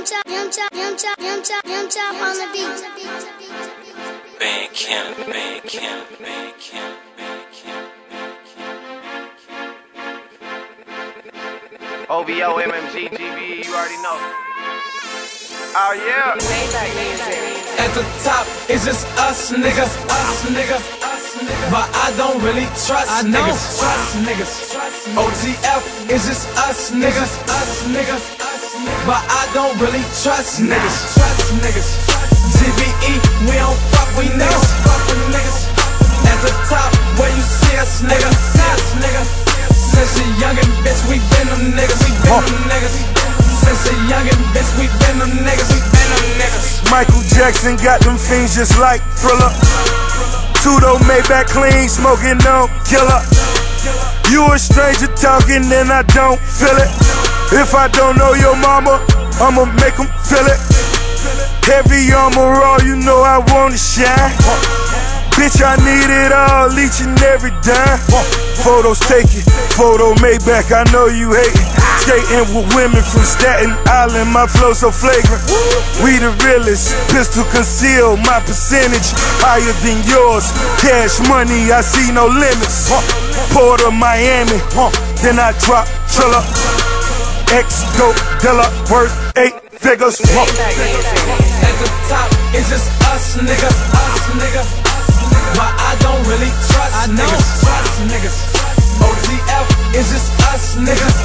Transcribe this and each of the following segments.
on the beat. OVO, MMG, GBE, you already know. Oh yeah. At the top, it's just us niggas, but I don't really trust niggas. OTF, it's just us niggas, but I don't really trust niggas. GBE, we don't fuck with niggas. At the top, where you see us niggas. Since a youngin, bitch, we been them niggas. Since a youngin, bitch, we been them niggas. Michael Jackson got them fiends just like Thrilla. Two-door Maybach clean, smokin on killa. You a stranger talking and I don't feel it. If I don't know your mama, I'ma make them feel it. Heavy armor raw, you know I wanna shine. Bitch, I need it all, each and every dime. Photos taken, photo Maybach, I know you hatin'. Skating with women from Staten Island, my flow so flagrant. We the realest, pistol conceal, my percentage higher than yours. Cash money, I see no limits. Port of Miami, then I drop Trilla. X-Go Dilla, worth 8 figures. At the top, it's just us niggas. But I don't really trust niggas. OTF, it's just us niggas.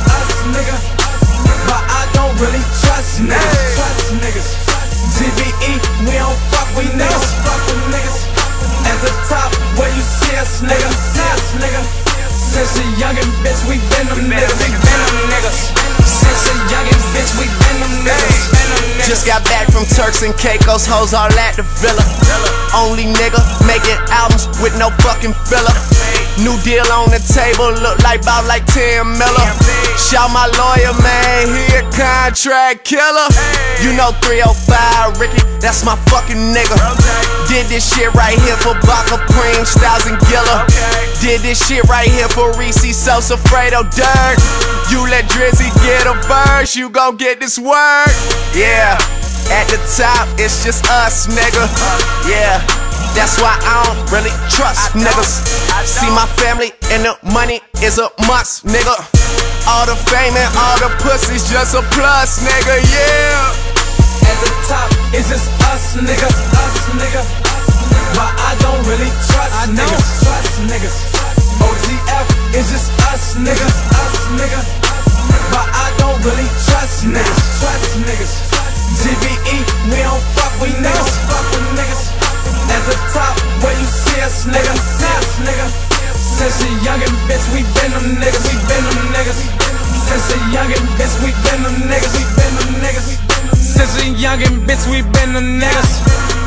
But I don't really trust niggas. GBE, we don't fuck with niggas. At the top, where you see us niggas. Since a youngin, bitch, we been them niggas. Since a youngin, bitch, we been them niggas. Just got back from Turks and Caicos, hoes all at the villa. Only nigga making albums with no fucking filler. New deal on the table, look like about like 10 miller. Shout my lawyer, man, he a contract killer. You know 305 Ricky, that's my fucking nigga. Did this shit right here for Baca, Cream, Styles, and Gilla. Did this shit right here for Reese, Sosa, Fredo, Dirt. You let Drizzy get a verse, you gon' get this work. Yeah, at the top, it's just us, nigga. Yeah, that's why I don't really trust niggas. See my family and the money is a must, nigga. All the fame and all the pussy's just a plus, nigga, yeah. At the top, it's just us niggas. But I don't really trust niggas. OTF, it's just us niggas. But I don't really trust niggas. GBE, we don't fuck with niggas. At the top, where you see us niggas. Since a youngin, bitch, we been them niggas. Since a youngin, bitch, we been them niggas. Since a youngin, bitch, we been them niggas.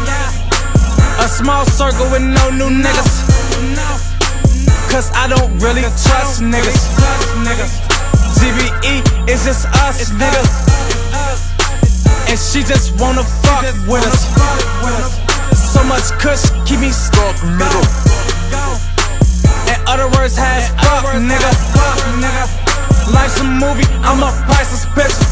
A small circle with no new niggas. Cause I don't really trust niggas. GBE is just us niggas. And she just wanna fuck with us. So much kush, keep me stuck, nigga. In other words, has fuck, nigga. Life's a movie, I'm a priceless picture.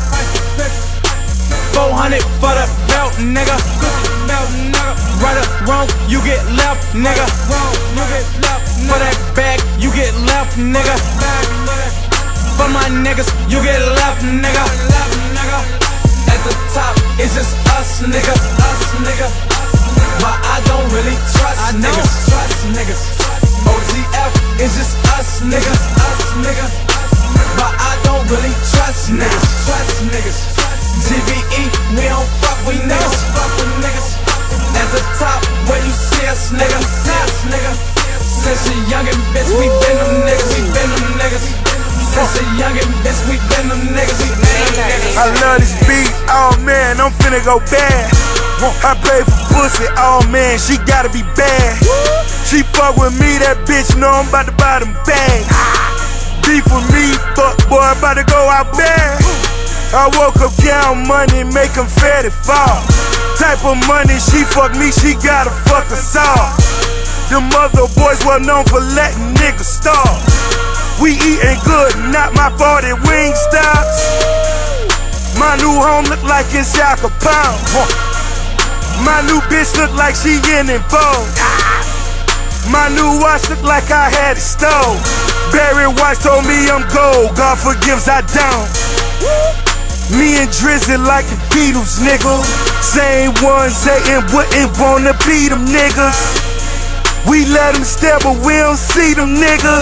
400 for the belt, nigga. Right or wrong, you get left, nigga. For that bag, you get left, nigga. For my niggas, you get left, nigga. At the top, it's just us niggas. But I don't really trust niggas. OTF, it's just us niggas. But I don't really trust niggas. GBE, we don't fuck with niggas. At the top, where you see us niggas. Since a youngin, bitch, we been them niggas. Since a youngin, bitch, we been them niggas. I love this beat, oh man, I'm finna go bad. I pay for pussy, oh man, she gotta be bad. She fuck with me, that bitch know I'm about to buy them bags. Beef with me, fuck boy, about to go out bad. I woke up counting money, make them fatty fall. Type of money, she fuck me, she gotta fuck us all. Them other boys well known for letting niggas starve. We eatin' good, not my 40 wing stops. My new home look like it's Al Capone. My new bitch look like she in Vogue. My new watch look like I had it stole. Barry White told me I'm gold, God forgives I don't. Me and Drizzy like the Beatles, nigga. Same ones hatin' wouldn't wanna be them niggas. We let them stare, but we don't see them niggas.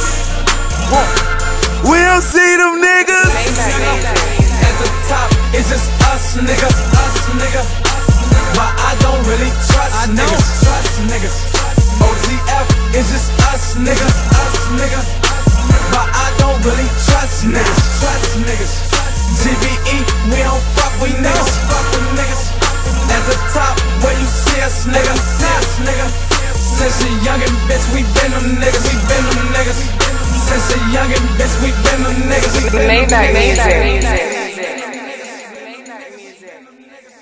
We don't see them niggas. At the top, it's just us niggas, but I don't really trust niggas. OTF, it's just us niggas, but I don't really trust niggas. GBE, we don't fuck with niggas. At the top, where you see us, nigga. Since a youngin', bitch, we been them niggas. Since a youngin', bitch, we been them niggas. Maybach music.